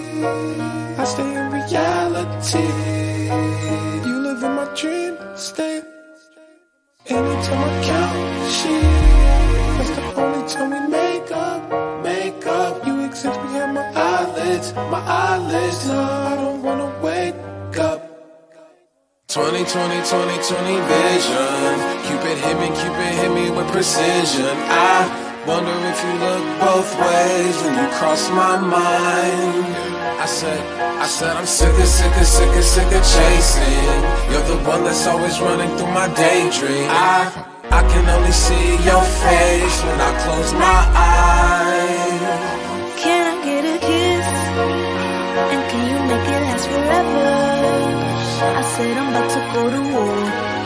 I stay in reality. You live in my dream state. Anytime I count sheep, that's the only time we make up, make up. You exist behind my eyelids, my eyelids. No, I don't wanna wake up. twenty twenty, twenty twenty vision. Cupid hit me, Cupid hit me with precision. I wonder if you look both ways when you cross my mind. I said, I said I'm sick of, sick of, sick of, sick of chasing. You're the one that's always running through my daydream. I, I can only see your face when I close my eyes. Can I get a kiss? And can you make it last forever? I said I'm about to go to war,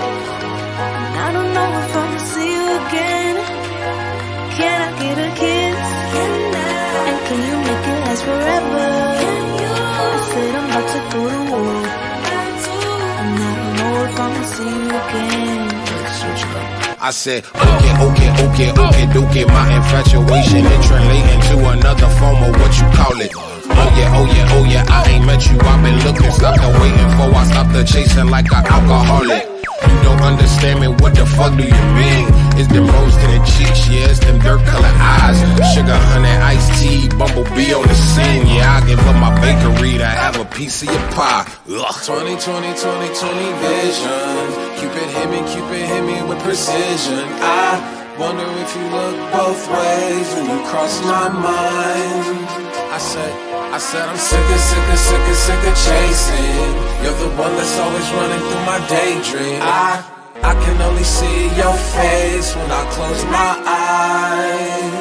and I don't know if I'ma see you again. Can I get a kiss? And can you make it last forever? I said I'm about to go to war, and I don't know if I'ma see you again. I said, okay, okay, okay, okay, okay. My infatuation is translating to another form of what you call it. Oh yeah, oh yeah, oh yeah, I ain't met you, I've been looking, stuck and waiting for, I stopped the chasing like an alcoholic. You don't understand me, what the fuck do you mean? It's them rose to the cheeks, yeah, it's them dirt colored eyes. Sugar, honey, iced tea, bumblebee on the scene. Yeah, I give up my bakery to have a piece of your pie. Ugh. twenty twenty, twenty twenty vision. Cupid hit me, Cupid hit me with precision. I wonder if you look both ways when you cross my mind. I said, I said I'm sick of, sick of, sick of, sick of chasing. You're the one that's always running through my daydream. I, I can only see your face when I close my eyes.